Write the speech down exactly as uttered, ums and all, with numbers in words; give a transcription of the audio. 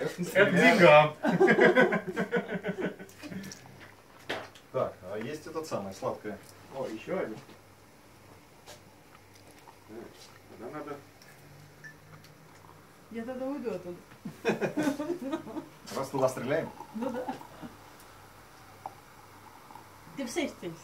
Это деньгам. Так, а есть этот самый, сладкое. О, еще один. Тогда надо... Я тогда уйду оттуда. Раз туда стреляем. Ну да. Ты в сейф